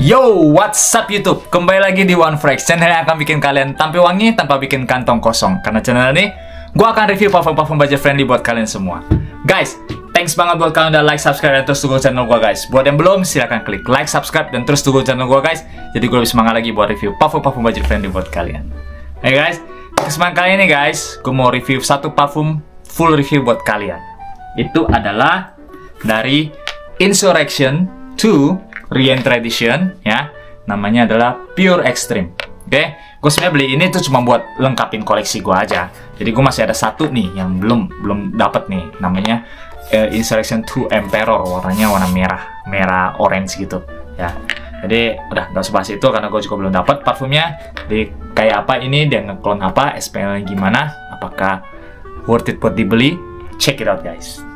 Yo, what's up YouTube? Kembali lagi di One Frax, channel yang akan bikin kalian tampil wangi tanpa bikin kantong kosong. Karena channel ini, gue akan review parfum-parfum budget friendly buat kalian semua. Guys, thanks banget buat kalian udah like, subscribe, dan terus tunggu channel gue guys. Buat yang belum, silahkan klik like, subscribe, dan terus tunggu channel gue guys. Jadi gue lebih semangat lagi buat review parfum-parfum budget friendly buat kalian. Hey guys, kesempatan kali ini guys, gue mau review satu parfum full review buat kalian. Itu adalah dari Insurrection 2 Reintradition, ya, namanya adalah Pure Extreme. Oke, gue sebenarnya beli ini tuh cuma buat lengkapin koleksi gue aja. Jadi gue masih ada satu nih yang belum dapat nih, namanya Insurrection 2 Emperor, warnanya warna merah orange gitu, ya. Jadi udah nggak usah bahas itu karena gue juga belum dapat parfumnya. Jadi kayak apa ini, dia ngeklon apa, SPL gimana, apakah worth it buat dibeli? Check it out guys.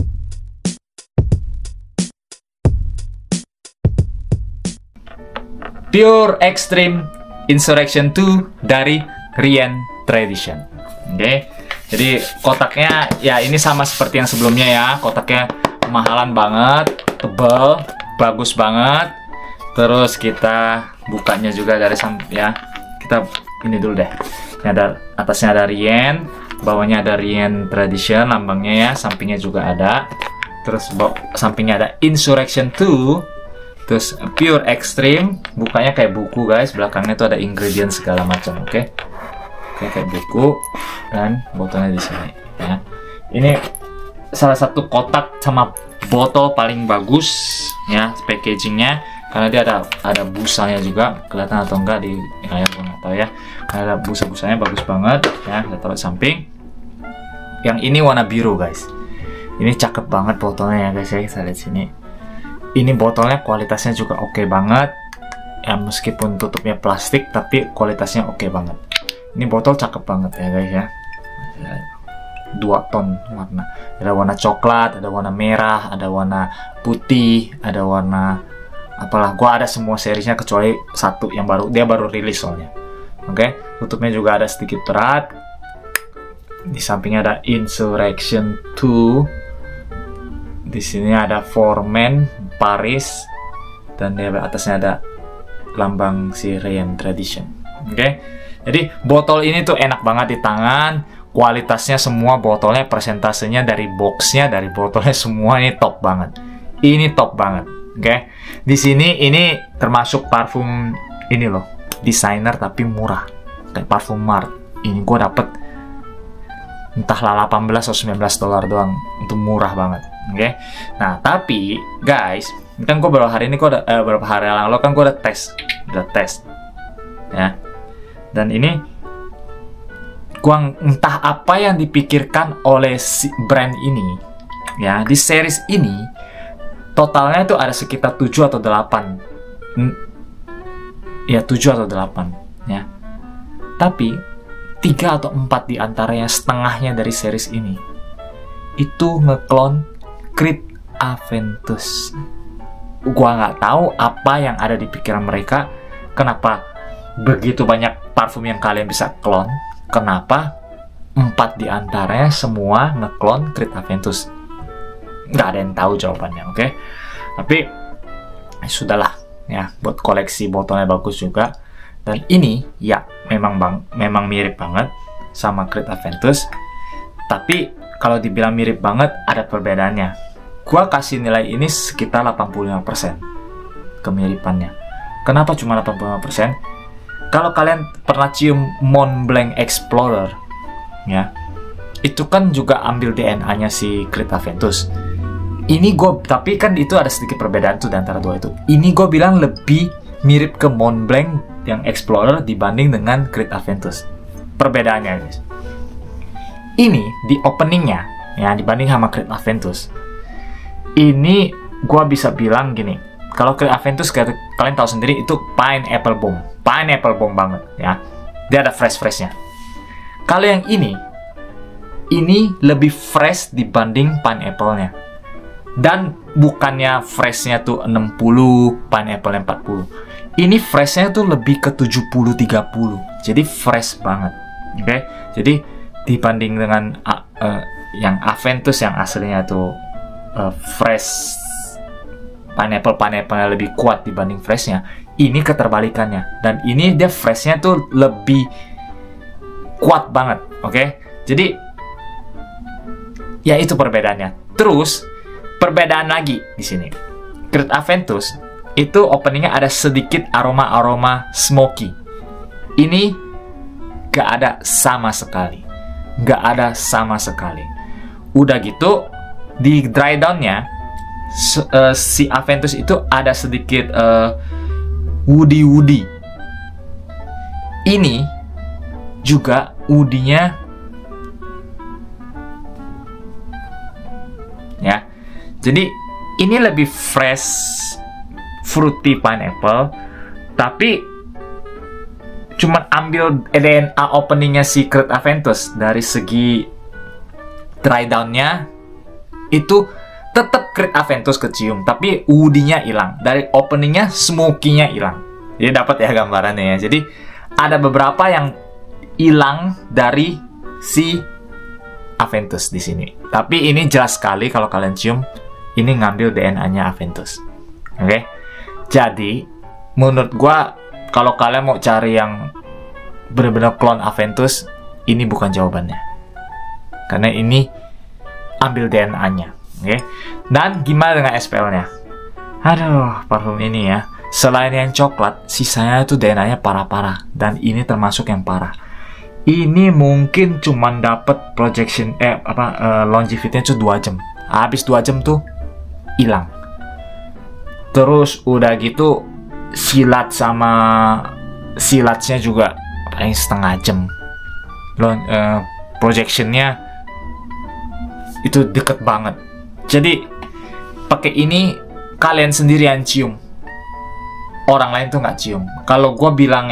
Pure Extreme Insurrection 2 dari Reintradition. Oke, jadi kotaknya ya ini sama seperti yang sebelumnya ya. Kotaknya kemahalan banget, tebal, bagus banget. Terus kita bukanya juga dari ya. Kita ini dulu deh. Ini ada atasnya ada Rien, bawahnya ada Reintradition, lambangnya ya. Sampingnya juga ada. Terus sampingnya ada Insurrection 2. Terus Pure Extreme, bukanya kayak buku guys, belakangnya tuh ada ingredient segala macam, oke? Kayak buku, dan botolnya di sini. Ya. Ini salah satu kotak sama botol paling bagus, ya, packagingnya, karena dia ada busanya juga, kelihatan atau enggak di kayak gue nggak tahu ya. Karena ada busa-busanya bagus banget, ya, kita taruh di samping. Yang ini warna biru guys, ini cakep banget botolnya ya guys ya, kita lihat sini. Ini botolnya kualitasnya juga oke banget ya, meskipun tutupnya plastik tapi kualitasnya oke banget. Ini botol cakep banget ya guys ya. 2 ton warna, ada warna coklat, ada warna merah, ada warna putih, ada warna apalah, gua ada semua seriesnya kecuali satu yang dia baru rilis soalnya. Oke, tutupnya juga ada sedikit berat. Di sampingnya ada Insurrection 2. Di sini ada Foreman Paris, dan di atasnya ada lambang si Reintradition. Oke, jadi botol ini tuh enak banget di tangan, kualitasnya semua botolnya, presentasenya dari boxnya, dari botolnya semua ini top banget. Ini top banget. Oke, di sini ini termasuk parfum ini loh, designer tapi murah, kayak parfum Mart. Ini gue dapet entahlah 18 atau 19 dolar doang, itu murah banget. Oke, nah tapi guys, kan gue beberapa hari lalu kan gue udah tes, ya. Dan ini gue entah apa yang dipikirkan oleh si brand ini, ya, di series ini totalnya itu ada sekitar 7 atau 8, ya 7 atau 8, ya. Tapi 3 atau 4 di antaranya, setengahnya dari series ini itu ngeklon Creed Aventus. Gua nggak tahu apa yang ada di pikiran mereka, kenapa begitu banyak parfum yang kalian bisa klon, kenapa 4 di antaranya semua ngeklon Creed Aventus. Nggak ada yang tahu jawabannya, oke? Tapi sudahlah ya, buat koleksi botolnya bagus juga. Dan ini ya memang mirip banget sama Creed Aventus. Tapi kalau dibilang mirip banget, ada perbedaannya. Gua kasih nilai ini sekitar 85% kemiripannya. Kenapa cuma 85%? Kalau kalian pernah cium Montblanc Explorer, ya, itu kan juga ambil DNA-nya si Creed Aventus. Tapi kan itu ada sedikit perbedaan tuh di antara dua itu. Ini gue bilang lebih mirip ke Montblanc yang Explorer dibanding dengan Creed Aventus. Perbedaannya guys. Ini di openingnya ya, dibanding sama Creed Aventus, ini gua bisa bilang gini, kalau Creed Aventus kalian tahu sendiri itu pineapple bomb banget ya, dia ada freshnya. Kalau yang ini lebih fresh dibanding pineapple-nya, dan bukannya freshnya tuh 60, pineapple-nya 40. Ini freshnya tuh lebih ke 70-30, jadi fresh banget. Oke, jadi dibanding dengan yang Aventus yang aslinya tuh fresh pineapple lebih kuat dibanding freshnya. Ini keterbalikannya, dan ini dia freshnya tuh lebih kuat banget. Oke, jadi ya itu perbedaannya. Terus perbedaan lagi di sini, Creed Aventus itu openingnya ada sedikit aroma smoky. Ini gak ada sama sekali, Udah gitu di dry downnya si Aventus itu ada sedikit woody. Ini juga woody-nya ya. Jadi ini lebih fresh fruity pineapple, tapi cuman ambil DNA openingnya si Creed Aventus. Dari segi dry down-nya itu tetap Creed Aventus kecium, tapi woody-nya hilang. Dari openingnya smoky-nya hilang. Jadi dapat ya gambarannya ya. Jadi ada beberapa yang hilang dari si Aventus di sini. Tapi ini jelas sekali kalau kalian cium, ini ngambil DNA-nya Aventus. Oke? Jadi menurut gua kalau kalian mau cari yang benar-benar klon Aventus, ini bukan jawabannya. Karena ini ambil DNA-nya. Oke? Dan gimana dengan SPL-nya? Aduh, parfum ini ya. Selain yang coklat, sisanya itu DNA-nya parah-parah. Dan ini termasuk yang parah. Ini mungkin cuman dapat longevity-nya tuh 2 jam. Habis 2 jam tuh hilang. Terus udah gitu silatnya juga paling setengah jam. Projection-nya itu deket banget. Jadi pakai ini kalian sendirian cium. Orang lain tuh nggak cium. Kalau gue bilang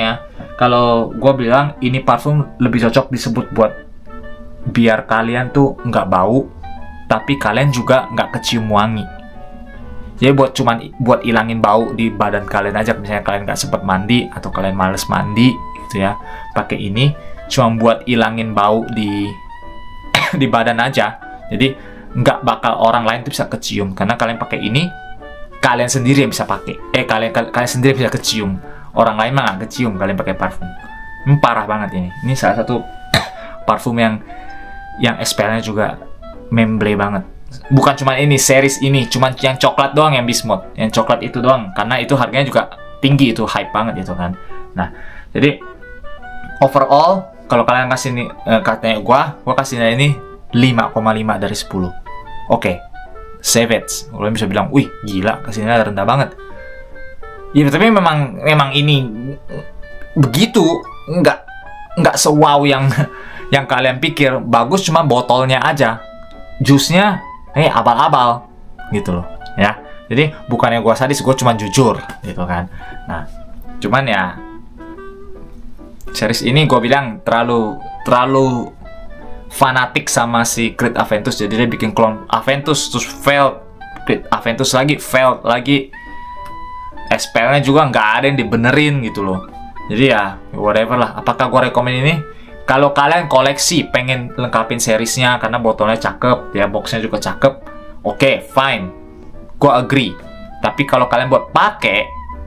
ini parfum lebih cocok disebut buat biar kalian tuh nggak bau, tapi kalian juga nggak kecium wangi. Jadi buat ilangin bau di badan kalian aja. Misalnya kalian nggak sempet mandi atau kalian males mandi gitu ya, pakai ini cuma buat ilangin bau di di badan aja. Jadi nggak bakal orang lain tuh bisa kecium, karena kalian pakai ini kalian sendiri yang bisa pakai. Kalian sendiri bisa kecium. Orang lain mah nggak kecium kalian pakai parfum. Ini parah banget ini. Ini salah satu parfum yang SPL-nya juga memble banget. Bukan cuma ini, series ini, cuma yang coklat doang yang Bismuth. Yang coklat itu doang, karena itu harganya juga tinggi, itu hype banget itu kan. Nah, jadi overall kalau kalian kasih ini katanya gua kasih ini 5,5 dari 10. Oke. Savage. Kalian bisa bilang, "Wih, gila, kasihnya rendah banget." Ya, tapi memang ini begitu, nggak se-wow yang kalian pikir. Bagus cuma botolnya aja. Jusnya abal-abal gitu loh, ya. Jadi bukannya gua sadis, gua cuma jujur gitu kan. Nah, cuman ya series ini gua bilang terlalu fanatik sama si Creed Aventus, jadi dia bikin klon Aventus terus failed, Creed Aventus lagi failed lagi, SPL-nya juga nggak ada yang dibenerin gitu loh. Jadi ya whatever lah. Apakah gue rekomen ini? Kalau kalian koleksi pengen lengkapin seriesnya karena botolnya cakep ya, boxnya juga cakep, oke, fine, gue agree. Tapi kalau kalian buat pakai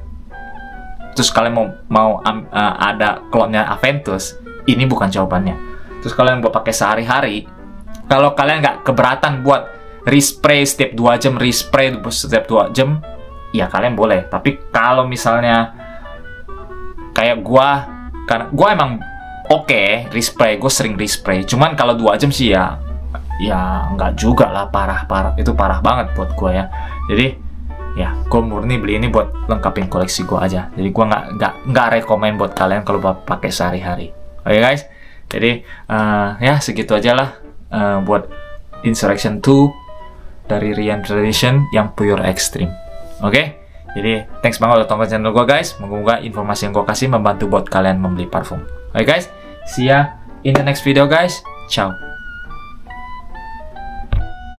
terus kalian mau ada klonnya Aventus, ini bukan jawabannya. Terus kalian buat pakai sehari-hari, kalau kalian nggak keberatan buat respray setiap 2 jam, respray setiap 2 jam, ya kalian boleh. Tapi kalau misalnya kayak karena gua emang respray, gue sering respray. Cuman kalau 2 jam sih ya nggak juga lah, parah itu parah banget buat gua ya. Jadi ya gue murni beli ini buat lengkapin koleksi gua aja. Jadi gua nggak rekomen buat kalian kalau pakai sehari-hari. Oke guys. Jadi ya segitu aja lah buat Insurrection 2 dari Rian Tradition yang pure extreme. Oke? Jadi thanks banget udah tonton channel gue guys. Moga-moga informasi yang gue kasih membantu buat kalian membeli parfum. Oke guys, see ya in the next video guys. Ciao.